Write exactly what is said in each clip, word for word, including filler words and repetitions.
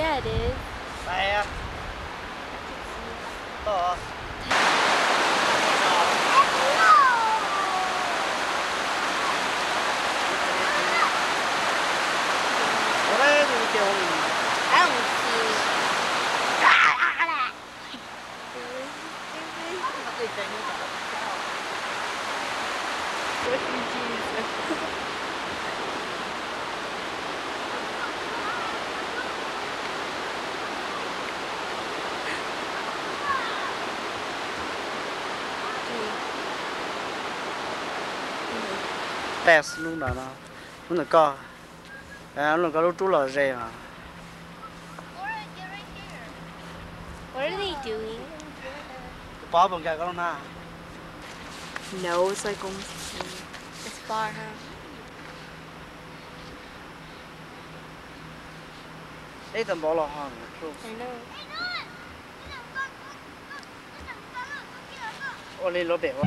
Yeah, it is. Đây. To. Ore thì kiểu I don't see. Refugees. test luôn đó nó luôn là co à luôn có lúc chú lò rè mà What are they doing? bỏ bằng cái con na No, it's like almost the same. It's far, huh? ấy tầm bỏ lò hòn I know. ô lên lò bể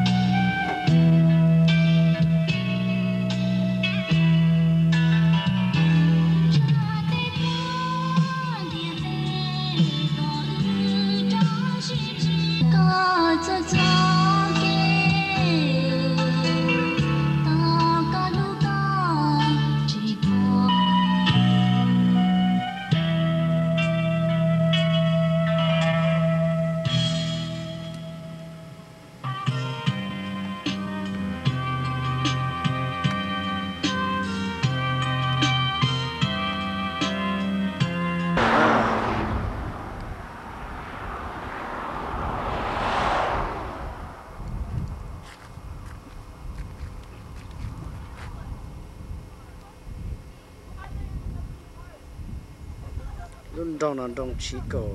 luôn trong nó trong chỉ cầu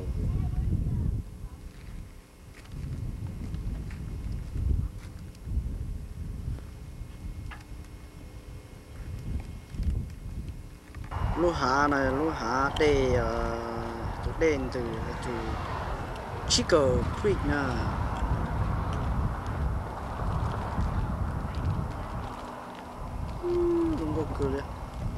lúa há này lúa há đây từ đen từ từ chỉ cầu creek nè không có cửa đấy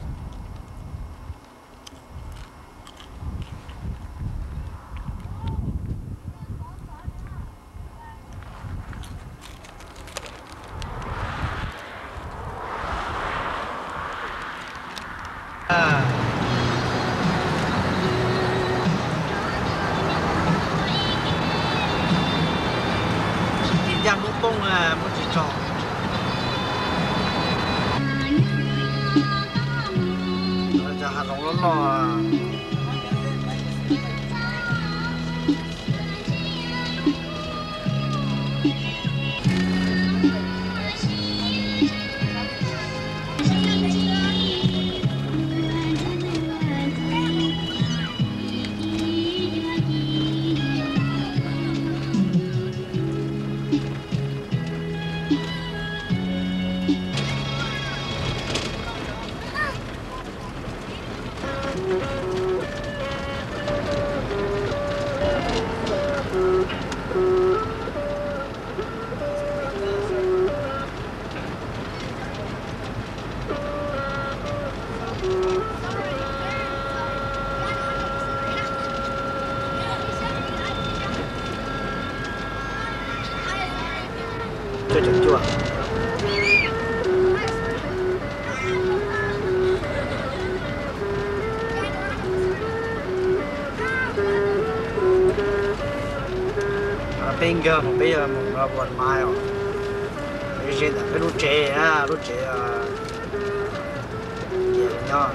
à đi dăm lúc bông à một chỉ trò rồi giờ hà rong nó lo chưa chỉnh chưa bên kia một bây giờ một là buồn mai rồi bây giờ là cái lúa chè á lúa chè nhiều nhau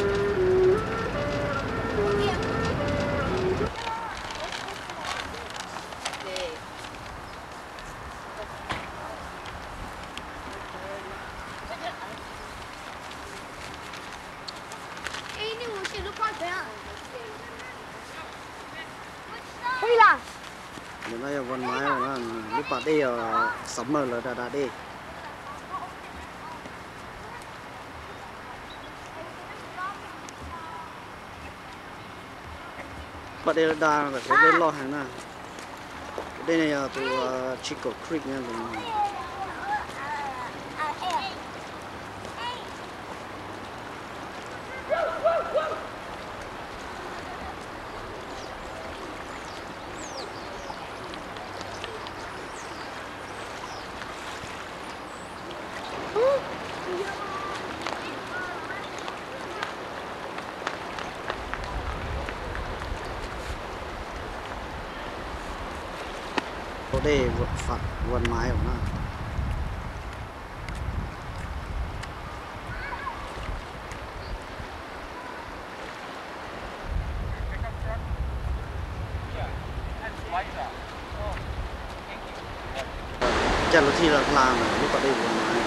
bữa nay là con máy mà lúc bạn đi sắm rồi là đã đi bạn đi đa là phải lên lo hàng nào đây này là từ Chico Creek nha Có để vượt phạt vườn mái của nó. Chả là thì là làm rồi, lúc ở đây vườn mái.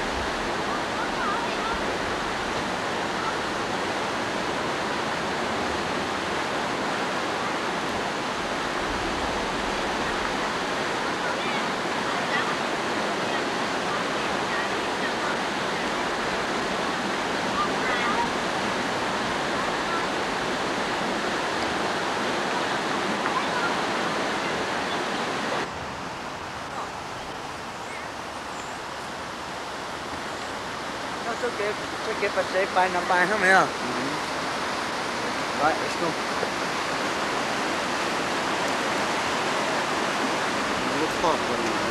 It's okay, it's okay if I say bye, not bye, không hiểu? Right, let's go. Lúc phọt vườn mái.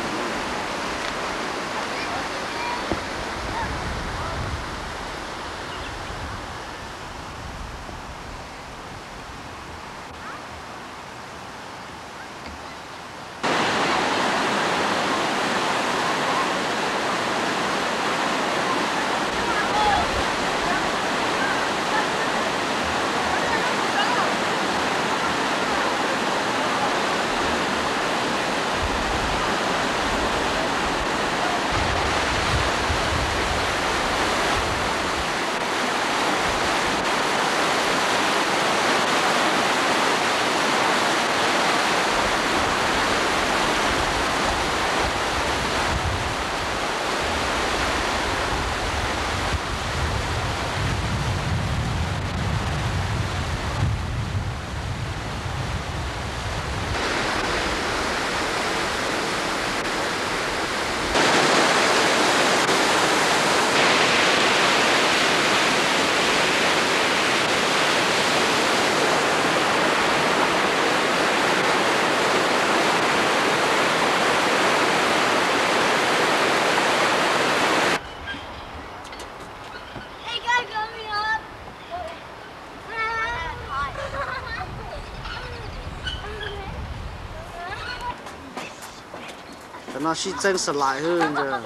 Nó sẽ chân sờ lại hơn rồi.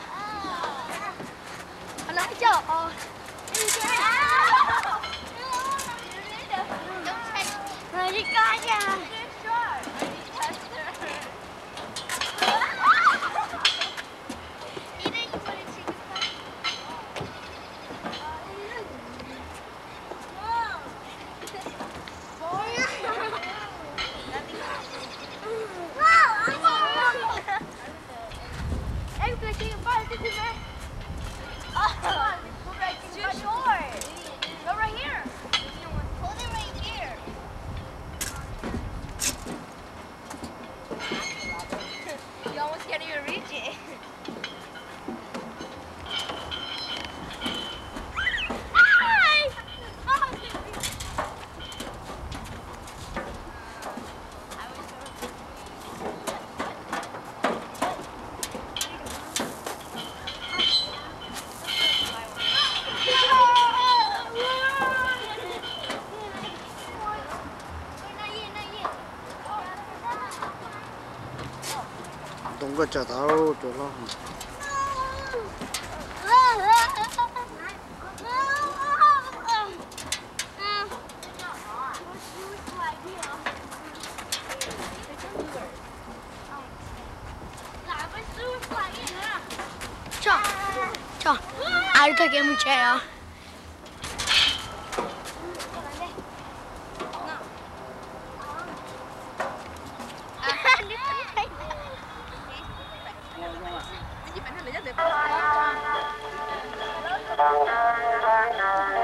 Nó chờ. Rồi đi coi nha. Đúng rồi, chờ tao chỗ lo. Cho, cho, ai take em chair. Hãy subscribe cho kênh Ghiền Mì Gõ để không bỏ lỡ những video hấp dẫn.